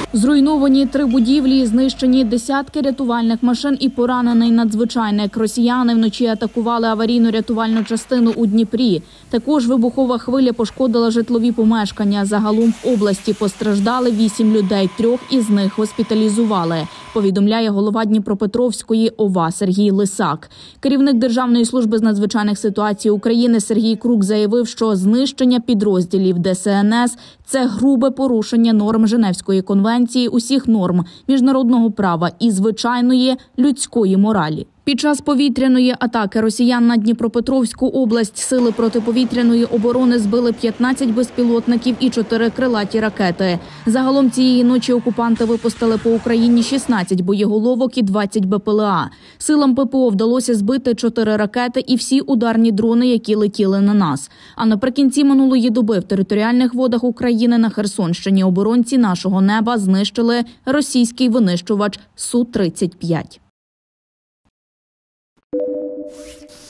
Зруйновані 3 будівлі, знищені десятки рятувальних машин і поранений надзвичайник. Росіяни вночі атакували аварійно-рятувальну частину у Дніпрі. Також вибухова хвиля пошкодила житлові помешкання. Загалом в області постраждали 8 людей, 3 із них госпіталізували, повідомляє голова Дніпропетровської ОВА Сергій Лисак. Керівник Державної служби з надзвичайних ситуацій України Сергій Крук заявив, що знищення підрозділів ДСНС – це грубе порушення норм Женевської конвенції, усіх норм міжнародного права і звичайної людської моралі. Під час повітряної атаки росіян на Дніпропетровську область сили протиповітряної оборони збили 15 безпілотників і 4 крилаті ракети. Загалом цієї ночі окупанти випустили по Україні 16 боєголовок і 20 БПЛА. Силам ППО вдалося збити 4 ракети і всі ударні дрони, які летіли на нас. А наприкінці минулої доби в територіальних водах України на Херсонщині оборонці нашого неба знищили російський винищувач Су-35.